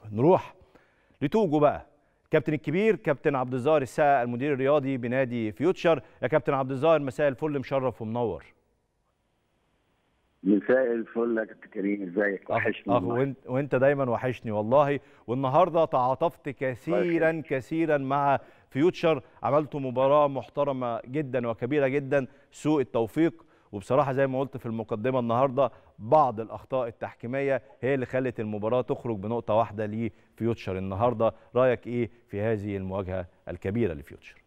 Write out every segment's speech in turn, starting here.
نروح لتوجو بقى. كابتن الكبير كابتن عبد الظاهر السقا المدير الرياضي بنادي فيوتشر. يا كابتن عبد الظاهر مساء الفل، مشرف ومنور. مساء الفل يا كابتن كريم، ازيك؟ وحشني وانت دايما وحشني والله. والنهارده تعاطفت كثيرا مع فيوتشر، عملتوا مباراه محترمه جدا وكبيره جدا، سوء التوفيق. وبصراحه زي ما قلت في المقدمه النهارده بعض الاخطاء التحكيميه هي اللي خلت المباراه تخرج بنقطه واحده لفيوتشر النهارده. رايك ايه في هذه المواجهه الكبيره لفيوتشر؟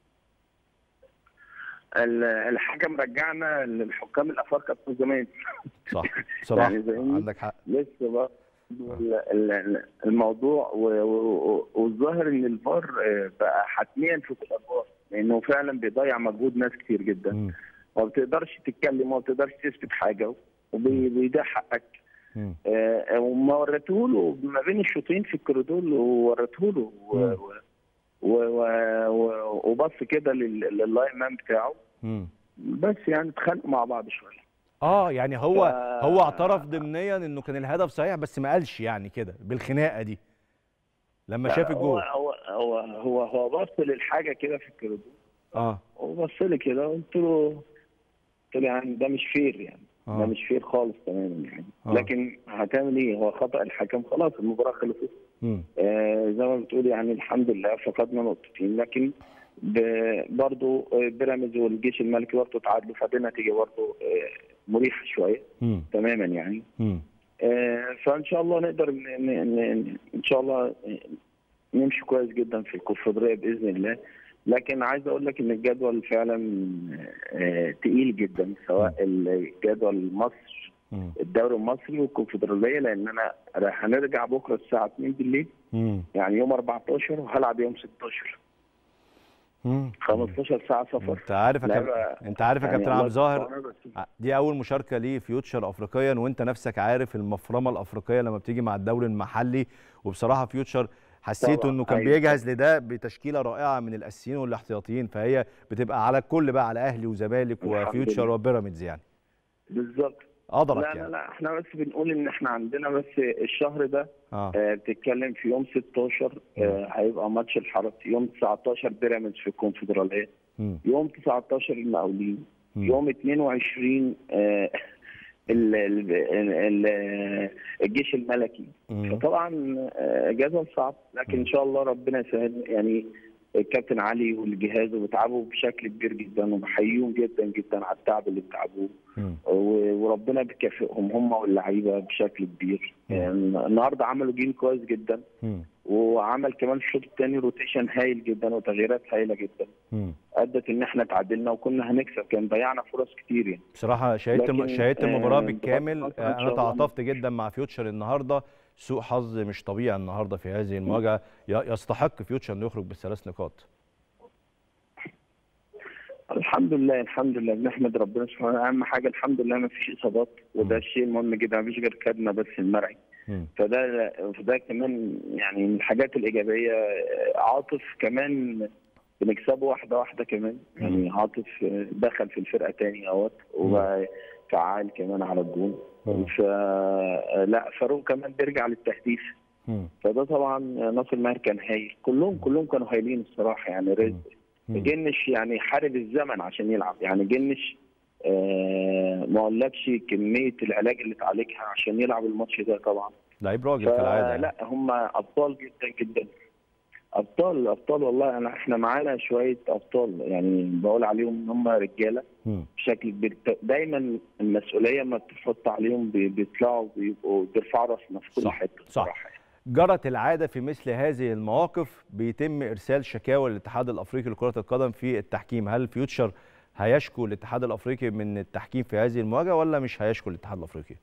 الحكم رجعنا للحكام الافارقه بتوع زمان. صح بصراحه يعني عندك حق. لسه بقى الموضوع والظاهر ان الفار بقى حتميا في كل الادوار، لانه فعلا بيضيع مجهود ناس كتير جدا. ما بتقدرش تتكلم وما بتقدرش تثبت حاجه وبيضيع حقك. وما وريته له ما بين الشوطين في الكوريدور ووريته له وبص كده لللاين مان بتاعه. بس يعني اتخانقوا مع بعض شويه. يعني هو اعترف ضمنيا انه كان الهدف صحيح، بس ما قالش يعني كده بالخناقه دي لما شاف الجول. هو بص للحاجه كده في الكوريدور. وبص لي كده، قلت له يعني ده مش فير، يعني ده مش فير خالص تماما يعني. لكن هتعمل ايه؟ هو خطأ الحكم، خلاص المباراه خلصت. زي ما بتقول يعني الحمد لله فقدنا نقطتين، لكن برضه بيراميدز والجيش الملكي برضه تعادلوا، فدي نتيجه برضه مريحه شويه تماما يعني. فان شاء الله نقدر ان شاء الله نمشي كويس جدا في الكونفدراليه باذن الله. لكن عايز اقول لك ان الجدول فعلا تقيل جدا، سواء الجدول مصر الدوري المصري والكونفدراليه، لان انا هنرجع بكره الساعه 2 بالليل يعني يوم 14 وهلعب يوم 16. 15 ساعه سفر. انت عارف يا كابتن عبد الظاهر، دي اول مشاركه ليه فيوتشر افريقيا، وانت نفسك عارف المفرمه الافريقيه لما بتيجي مع الدوري المحلي. وبصراحه فيوتشر حسيته انه كان بيجهز لده بتشكيله رائعه من الاساسيين والاحتياطيين، فهي بتبقى على الكل بقى، على اهلي وزمالك وفيوتشر وبيراميدز يعني. بالظبط. لا احنا بس بنقول ان احنا عندنا بس الشهر ده بتتكلم في يوم 16 هيبقى ماتش الحرس، يوم 19 بيراميدز في الكونفدراليه، يوم 19 المقاولين، يوم 22 الجيش الملكي. فطبعا جدول صعب، لكن ان شاء الله ربنا يسهل. يعني الكابتن علي والجهاز بيتعبوا بشكل كبير جدا، وبحييهم جدا جدا على التعب اللي بتعبوه، وربنا بيكافئهم هم واللعيبه بشكل كبير. يعني النهارده عملوا جيم كويس جدا، وعمل كمان الشوط الثاني روتيشن هايل جدا وتغييرات هايله جدا ادت ان احنا تعادلنا وكنا هنكسب، كان ضيعنا فرص كتير يعني. بصراحه شاهدت المباراه بالكامل. انا تعاطفت جدا مع فيوتشر النهارده، سوء حظ مش طبيعي النهارده في هذه المواجهه. يستحق فيوتشر انه يخرج بالثلاث نقاط. الحمد لله بنحمد ربنا سبحانه. اهم حاجه الحمد لله ما فيش اصابات، وده الشيء المهم جدا. ما فيش غير كدمه بس المرعي، فده كمان يعني من الحاجات الايجابيه. عاطف كمان بنكسبه واحده كمان يعني. عاطف دخل في الفرقه تاني اهوت، وبقى فعال كمان على الجون. لا فاروق كمان بيرجع للتهديف، فده طبعا ناصر ماهر كان هايل. كلهم كانوا هايلين الصراحه يعني. رزق جنش يعني حارب الزمن عشان يلعب يعني. جنش ما اقولكش كميه العلاج اللي اتعالجها عشان يلعب الماتش ده. طبعا لعيب راجل كالعاده يعني. لا هم ابطال جدا جدا، ابطال والله. احنا معانا شويه ابطال يعني، بقول عليهم ان هم رجاله بشكل كبير. دايما المسؤوليه ما بتحط عليهم بيطلعوا بيرفعوا راسنا في كل حته صراحه. جرت العاده في مثل هذه المواقف بيتم ارسال شكاوى للاتحاد الافريقي لكره القدم في التحكيم. هل فيوتشر هيشكو الاتحاد الافريقي من التحكيم في هذه المواجهه، ولا مش هيشكو الاتحاد الافريقي؟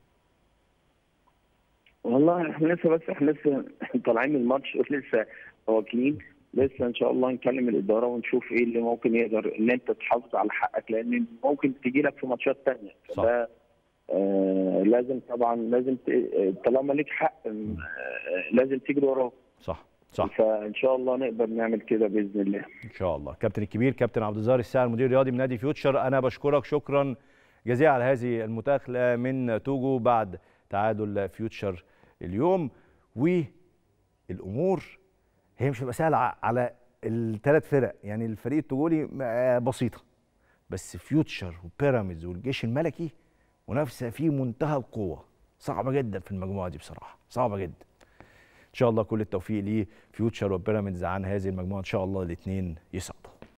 والله احنا لسه طالعين من الماتش، لسه واكلين، لسه ان شاء الله نكلم الاداره ونشوف ايه اللي ممكن يقدر ان انت تحافظ على حقك، لان ممكن تجي لك في ماتشات ثانيه. فده لازم طبعا طالما ليك حق لازم تجري وراه. صح. فان شاء الله نقدر نعمل كده باذن الله ان شاء الله. كابتن الكبير كابتن عبد الظاهر السقا المدير الرياضي من نادي فيوتشر، انا بشكرك شكرا جزيلا على هذه المداخله من توجو بعد تعادل فيوتشر اليوم. الامور هي مش هتبقى سهله على الثلاث فرق. يعني الفريق التجولي بسيطه، بس فيوتشر وبيراميدز والجيش الملكي منافسه في منتهى القوه، صعبه جدا في المجموعه دي بصراحه، صعبه جدا. ان شاء الله كل التوفيق لفيوتشر وبيراميدز عن هذه المجموعه، ان شاء الله الاثنين يصعدوا.